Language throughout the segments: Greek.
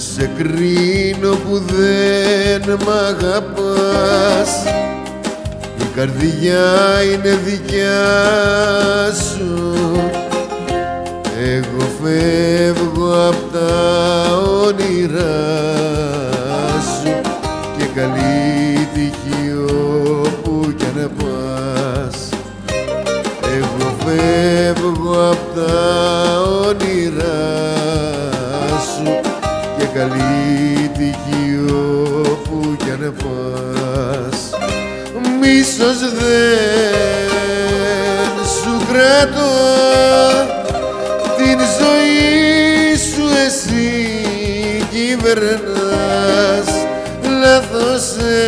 σε κρίνω που δεν μ' αγαπάς. Η καρδιά είναι δικιά σου. Εγώ φεύγω απ' τα όνειρά σου και καλή τύχη όπου κι αν πας. Εγώ φεύγω απ' τα όνειρά σου και καλή τύχη όπου κι αν πας. Μίσος δεν σου κρατώ, την ζωή σου εσύ κυβερνάς. Λάθος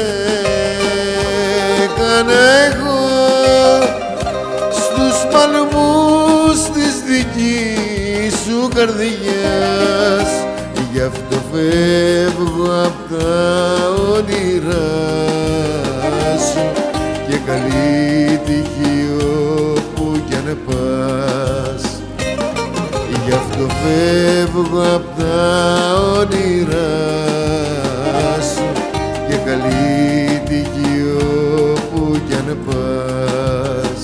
έκανα εγώ στους παλμούς της δικής σου καρδιάς. Γι' αυτό φεύγω απ' τα όνειρά σου και καλή τύχη όπου κι αν πας. Γι' αυτό φεύγω απ' τα όνειρά σου και καλή τύχη όπου κι αν πας.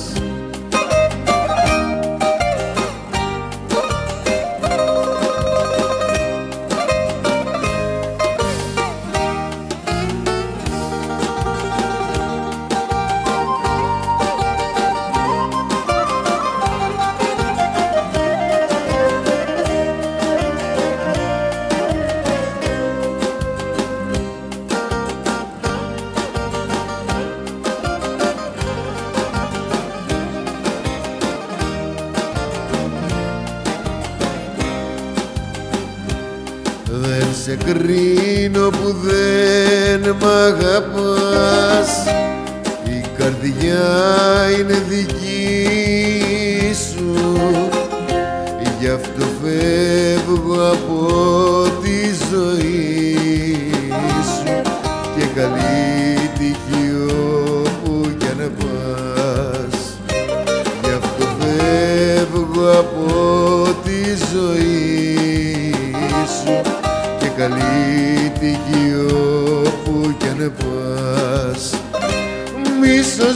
Δεν σε κρίνω που δεν μ' αγαπάς. Η καρδιά είναι δική σου. Γι' αυτό φεύγω από τη ζωή σου και καλή τύχη όπου κι αν πας. Γι' αυτό φεύγω από τη ζωή σου και καλή τύχη όπου κι αν πας. Μίσος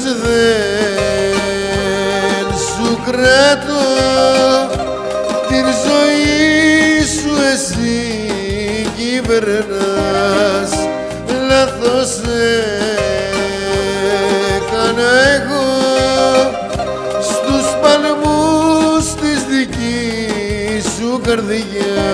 δεν σου κρατώ, την ζωή σου εσύ κυβερνάς. Λάθος έκανα εγώ στους παλμούς της δικής σου καρδιάς.